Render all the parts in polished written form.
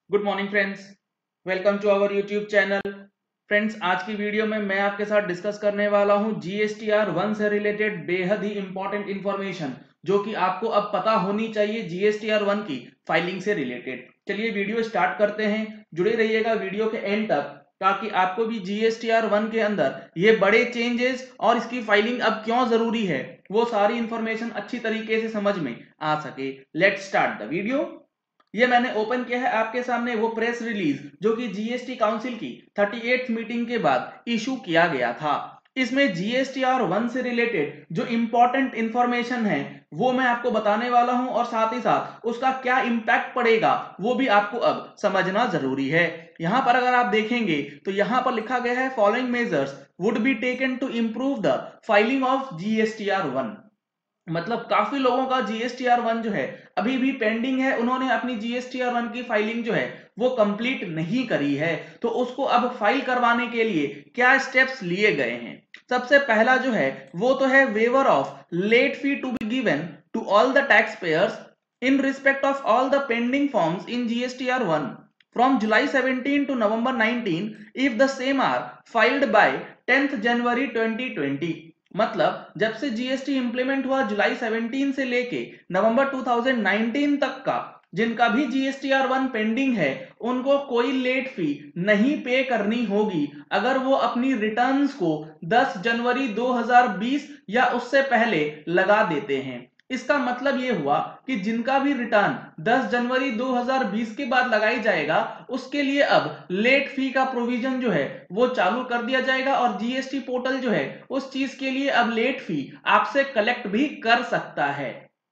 Good morning friends, welcome to our YouTube channel. Friends, आज की video में मैं आपके साथ डिस्कस करने वाला हूं जीएसटीआर 1 से रिलेटेड बेहद ही इंपॉर्टेंट इंफॉर्मेशन जो कि आपको अब पता होनी चाहिए जीएसटीआर 1 की फाइलिंग से रिलेटेड। चलिए वीडियो स्टार्ट करते हैं, जुड़े रहिएगा वीडियो के एंड तक ताकि आपको भी जीएसटीआर 1 के अंदर ये बड़े चेंजेस और इसकी फाइलिंग अब क्यों जरूरी है वो सारी इंफॉर्मेशन अच्छी तरीके से समझ में आ सके। Let's start the video. ये मैंने ओपन किया है आपके सामने वो प्रेस रिलीज जो कि जीएसटी काउंसिल की 38th मीटिंग के बाद इशू किया गया था। इसमें जीएसटीआर 1 से रिलेटेड जो इंपॉर्टेंट इंफॉर्मेशन है वो मैं आपको बताने वाला हूं और साथ ही साथ उसका क्या इंपैक्ट पड़ेगा वो भी आपको अब समझना जरूरी है। यहां पर अगर आप देखेंगे तो यहां पर लिखा गया है following measures would be taken to improve the filing of GSTR 1। मतलब काफी लोगों का जीएसटीआर 1 जो है अभी भी पेंडिंग है, उन्होंने अपनी जीएसटीआर 1 की फाइलिंग जो है वो कंप्लीट नहीं करी है। तो उसको अब फाइल करवाने के लिए क्या स्टेप्स लिए गए हैं। सबसे पहला जो है वो तो है waiver of late fee to be given to all the tax payers in respect of all the pending forms in GSTR 1 from July 17 to November 19 if the same are filed by 10th January 2020। मतलब जब से GST implement हुआ जुलाई 17 से लेके नवंबर 2019 तक का जिनका भी जीएसटीआर 1 पेंडिंग है उनको कोई लेट फी नहीं पे करनी होगी अगर वो अपनी रिटर्न्स को 10 जनवरी 2020 या उससे पहले लगा देते हैं। इसका मतलब ये हुआ कि जिनका भी रिटर्न 10 जनवरी 2020 के बाद लगाई जाएगा उसके लिए अब लेट फी का प्रोविजन जो है वो चालू कर दिया जाएगा और जीएसटी पोर्टल जो है उस चीज के लिए अब लेट फी आपसे कलेक्ट भी कर सकता है।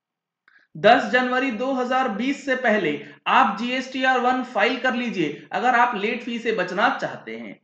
10 जनवरी 2020 से पहले आप जीएसटीआर 1 फाइल कर लीजिए अगर आप लेट फी से बचना चाहते हैं।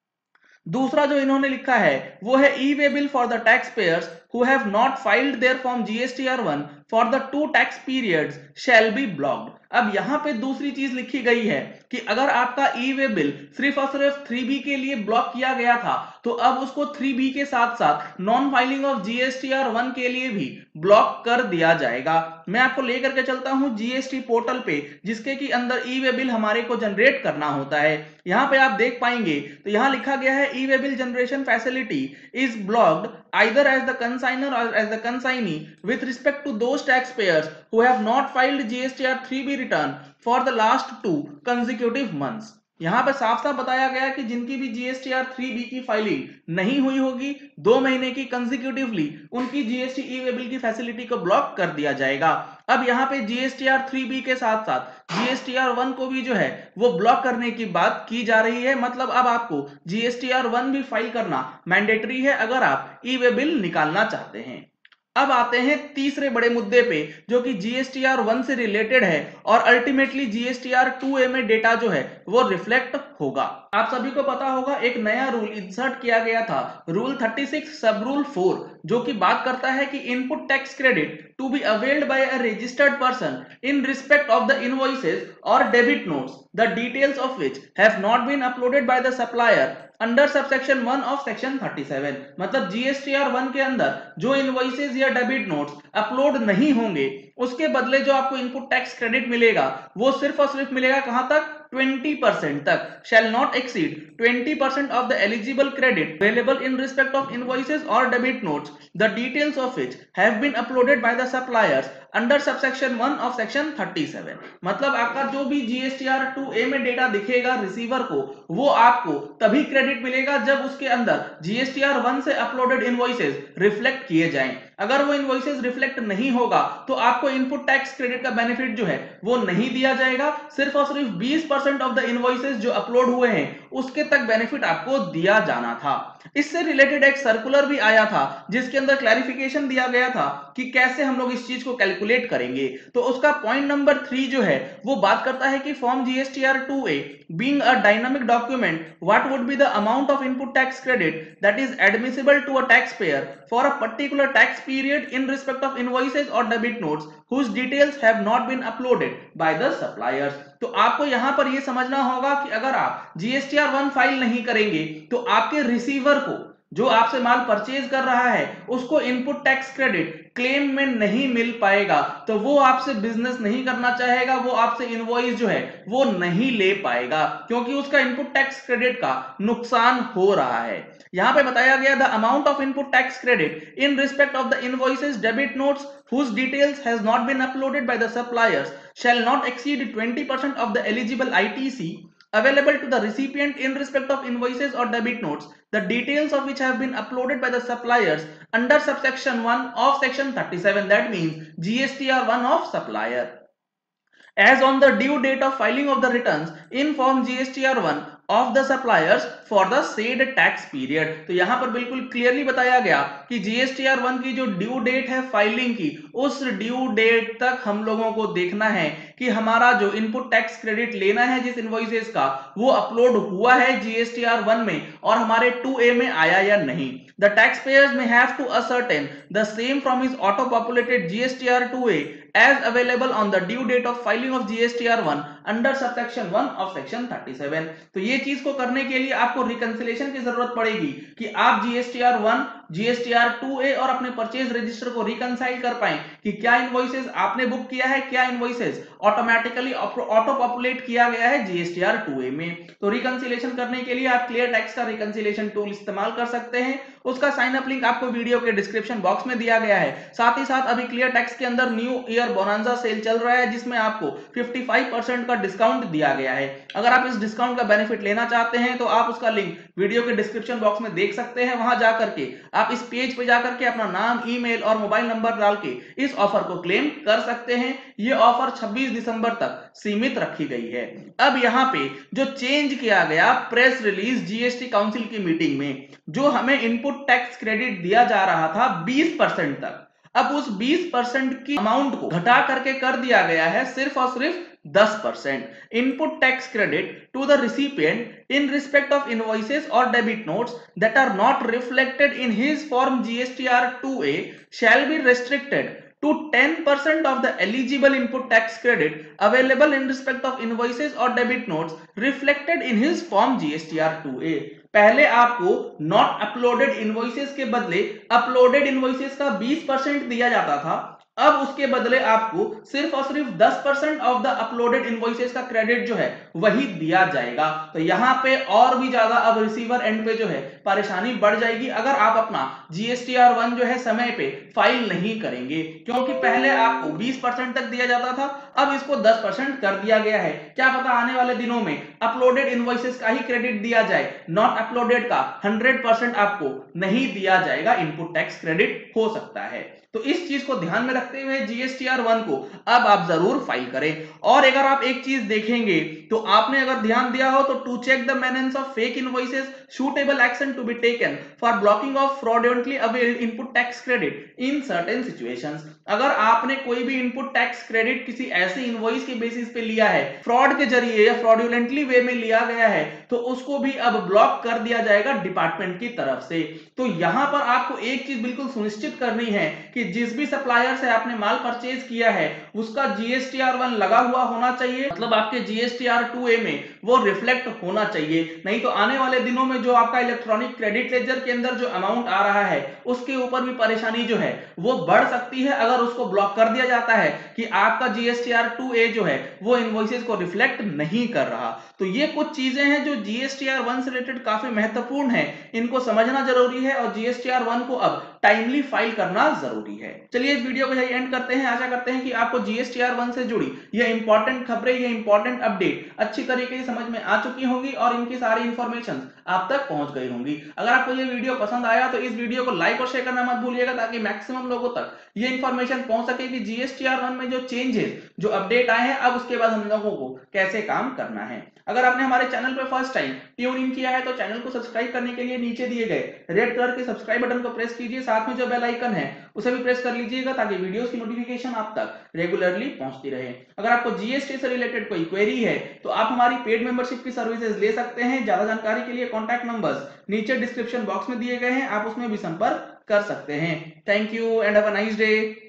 दूसरा जो इन्होंने लिखा है वो है e way bill for the tax payers who have not filed their form GSTR 1 for the 2 tax periods shall be blocked. अब यहां पे दूसरी चीज लिखी गई है कि अगर आपका ई वे बिल सिर्फ और सिर्फ 3B के लिए ब्लॉक किया गया था तो अब उसको 3B के साथ साथ नॉन फाइलिंग ऑफ जीएसटीआर 1 के लिए भी ब्लॉक कर दिया जाएगा। मैं आपको लेकर के चलता हूं जीएसटी पोर्टल पे जिसके की अंदर ई वे बिल हमारे को जनरेट करना होता है। यहां पे आप देख पाएंगे तो यहां लिखा गया है e way bill generation facility is blocked either as the consignor or as the consignee with respect to those taxpayers who have not filed GSTR 3B return for the last 2 consecutive months। यहां पर साफ साफ बताया गया कि जिनकी भी GSTR 3B की फाइलिंग नहीं हुई होगी 2 महीने की कंसेक्यूटिवली उनकी जीएसटी ई वे बिल की फैसिलिटी को ब्लॉक कर दिया जाएगा। अब यहाँ पे जीएसटीआर 3B के साथ साथ जीएसटीआर 1 को भी जो है वो ब्लॉक करने की बात की जा रही है। मतलब अब आपको जीएसटीआर 1 भी फाइल करना मैंडेटरी है अगर आप ई वे बिल निकालना चाहते हैं। अब आते हैं तीसरे बड़े मुद्दे पे जो कि जीएसटीआर 1 से रिलेटेड है और अल्टीमेटली जीएसटीआर 2A में डेटा जो है वो रिफ्लेक्ट होगा। आप सभी को पता होगा एक नया रूल इंसर्ट किया गया था, रूल 36 सब रूल 4, जो कि बात करता है कि input tax credit to be availed by a registered person in respect of the invoices और debit notes the details of which have not been uploaded by the supplier under subsection 1 of section 37। मतलब GSTR 1 के अंदर जो invoices या debit notes upload नहीं होंगे उसके बदले जो आपको इनपुट टैक्स क्रेडिट मिलेगा वो सिर्फ और सिर्फ मिलेगा कहां तक, 20% तक। shall not exceed 20% of the eligible credit available in respect of invoices or debit notes the details of which have been uploaded by the suppliers under subsection 1 of section 37। मतलब आपका जो भी जीएसटीआर 2A में data दिखेगा receiver को वो आपको तभी क्रेडिट मिलेगा जब उसके अंदर जीएसटीआर 1 से अपलोडेड इनवॉइसेस रिफ्लेक्ट किए जाएं। अगर वो इनवॉइसेस रिफ्लेक्ट नहीं होगा तो आपको इनपुट टैक्स क्रेडिट का बेनिफिट जो है वो नहीं दिया जाएगा। सिर्फ और सिर्फ 20% ऑफ द इनवॉइसेस जो अपलोड हुए हैं उसके तक बेनिफिट आपको दिया जाना था। इससे रिलेटेड एक सर्कुलर भी आया था जिसके अंदर क्लैरिफिकेशन दिया गया था कि कैसे हम लोग इस चीज को कैलकुलेट करेंगे। तो उसका पॉइंट नंबर 3 जो है वो बात करता है कि form GSTR 2A being a dynamic document what would be the amount of input tax credit that is admissible to a taxpayer for a particular tax period in respect of invoices or debit notes whose details have not been uploaded by the suppliers। तो आपको यहां पर यह समझना होगा कि अगर आप जीएसटीआर 1 फाइल नहीं करेंगे तो आपके रिसीवर को जो आपसे माल परचेज कर रहा है उसको इनपुट टैक्स क्रेडिट क्लेम में नहीं मिल पाएगा तो वो आपसे बिजनेस नहीं करना चाहेगा, वो आपसे इनवॉइस जो है वो नहीं ले पाएगा क्योंकि उसका इनपुट टैक्स क्रेडिट का नुकसान हो रहा है। यहां पे बताया गया the amount of input tax credit in respect of the invoices debit notes whose details has not been uploaded by the suppliers shall not exceed 20% of the eligible ITC available to the recipient in respect of invoices or debit notes, the details of which have been uploaded by the suppliers under subsection 1 of section 37, that means GSTR 1 of supplier. As on the due date of filing of the returns in form GSTR 1 of the suppliers for the said tax period। तो यहां पर बिल्कुल clearly बताया गया कि GSTR 1 की जो due date है फाइलिंग की, उस ड्यू डेट तक हम लोगों को देखना है कि हमारा जो इनपुट टैक्स क्रेडिट लेना है जिस इनवॉइसेस का वो अपलोड हुआ है GSTR 1 में और हमारे 2A में आया या नहीं। The taxpayers may have to ascertain the same from his auto-populated GSTR 2A as available on the due date of filing of GSTR 1 under subsection 1 of section 37। तो ये चीज को करने के लिए आपको रिकंसिलेशन की जरूरत पड़ेगी कि आप GSTR 1, GSTR 2A और अपने परचेज रजिस्टर को रिकंसाइल कर पाएं कि क्या इनवॉइसेस आपने बुक किया है, क्या इनवॉइसेस ऑटोमेटिकली ऑटो पॉपुलेट किया गया है GSTR 2A में। तो रिकंसिलेशन करने के लिए आप क्लियर टैक्स का रिकंसिलेशन टूल इस्तेमाल कर सकते हैं। उसका साइन अप लिंक आपको वीडियो के डिस्क्रिप्शन बॉक्स में दिया गया है। साथ ही साथ अभी क्लियर टैक्स के अंदर न्यू ईयर बोनांजा सेल चल रहा है जिसमें आपको 55% का डिस्काउंट दिया गया है। अगर आप इस डिस्काउंट का बेनिफिट लेना चाहते हैं तो आप उसका लिंक वीडियो के डिस्क्रिप्शन बॉक्स में देख सकते हैं। वहां जाकर के आप इस पेज पे जाकर के अपना नाम, ईमेल और मोबाइल नंबर डाल के इस ऑफर को क्लेम कर सकते हैं। ये ऑफर 26 दिसंबर तक सीमित रखी गई है। अब यहाँ पे जो चेंज किया गया प्रेस रिलीज जीएसटी काउंसिल की मीटिंग में, जो हमें इनपुट टैक्स क्रेडिट दिया जा रहा था 20% तक, अब उस 20% की अमाउंट को घटा करके कर दिया गया है सिर्फ और सिर्फ 10%। Input tax credit to the recipient in respect of invoices or debit notes that are not reflected in his form GSTR 2A shall be restricted to 10% of the eligible input tax credit available in respect of invoices or debit notes reflected in his form GSTR 2A। पहले आपको not uploaded invoices के बदले uploaded invoices का 20% दिया जाता था, अब उसके बदले आपको सिर्फ और सिर्फ 10% ऑफ द अपलोडेड इनवॉइसेस का क्रेडिट जो है वही दिया जाएगा। तो यहां पे और भी ज्यादा अब रिसीवर एंड पे जो है परेशानी बढ़ जाएगी अगर आप अपना GSTR 1 जो है समय पे फाइल नहीं करेंगे, क्योंकि पहले आपको 20% तक दिया जाता था, अब इसको 10% कर दिया गया है। क्या पता आने वाले दिनों में अपलोडेड इनवॉइसेस का ही क्रेडिट दिया जाए, नॉट अपलोडेड का 100% आपको नहीं दिया जाएगा, इनपुट टैक्स क्रेडिट हो सकता है। तो इस चीज को ध्यान में रखते हुए GSTR 1 को अब आप जरूर फाइल करें। और अगर आप एक चीज देखेंगे तो आपने अगर ध्यान दिया हो तो to check the menace of fake invoices suitable action to be taken for blocking of fraudulently availed input tax credit in certain situations। अगर आपने कोई भी इनपुट टैक्स क्रेडिट किसी ऐसे इनवॉइस के बेसिस पे लिया है, फ्रॉड के जरिए या फ्रॉडुलेंटली वे में लिया गया है, तो उसको भी अब ब्लॉक कर दिया जाएगा डिपार्टमेंट की तरफ से। तो यहां पर आपको एक चीज बिल्कुल सुनिश्चित करनी है कि जिस भी सप्लायर से आपने माल परचेज किया है उसका GSTR 1 लगा हुआ होना चाहिए, मतलब आपके GSTR 2A में वो रिफ्लेक्ट होना चाहिए। नहीं तो आने वाले दिनों में जो आपका इलेक्ट्रॉनिक क्रेडिट लेजर के अंदर जो अमाउंट आ रहा है उसके ऊपर भी परेशानी जो है वो बढ़ सकती है अगर उसको ब्लॉक कर दिया जाता है कि आपका GSTR 2A जो है वो इनवॉइसेस को रिफ्लेक्ट नहीं कर रहा। तो ये कुछ चीजें हैं जो GSTR 1 से रिलेटेड काफी महत्वपूर्ण है, इनको समझना जरूरी है और GSTR 1 को अब टाइमली फाइल करना जरूरी है। चलिए इस वीडियो को यही एंड करते हैं। आशा करते हैं कि आपको GSTR 1 से जुड़ी ये इंपॉर्टेंट खबरें, ये इंपॉर्टेंट अपडेट अच्छी तरीके से समझ में आ चुकी होंगी और इनकी सारी इंफॉर्मेशन आप तक पहुंच गई होंगी। अगर आपको ये वीडियो पसंद आया तो इस वीडियो को लाइक और शेयर करना मत भूलिएगा ताकि मैक्सिमम लोगों तक ये इंफॉर्मेशन पहुंच सके कि GSTR 1 में जो चेंजेस, जो अपडेट आए हैं, अब उसके बाद हम लोगों को कैसे काम करना है। अगर आपने हमारे चैनल पर फर्स्ट टाइम ट्यून इन किया है तो चैनल को सब्सक्राइब करने के लिए नीचे दिए गए रेड कलर के सब्सक्राइब बटन को प्रेस कीजिए, साथ में जो बेल आइकन है उसे भी प्रेस कर लीजिएगा ताकि वीडियोस की नोटिफिकेशन आप तक रेगुलरली पहुंचती रहे। अगर आपको GST से रिलेटेड कोई क्वेरी है तो आप हमारी पेड मेंबरशिप की सर्विसेज ले सकते हैं। ज्यादा जानकारी के लिए कॉन्टैक्ट नंबर्स नीचे डिस्क्रिप्शन बॉक्स में दिए गए हैं, आप उसमें भी संपर्क कर सकते हैं। Thank you and have a nice day.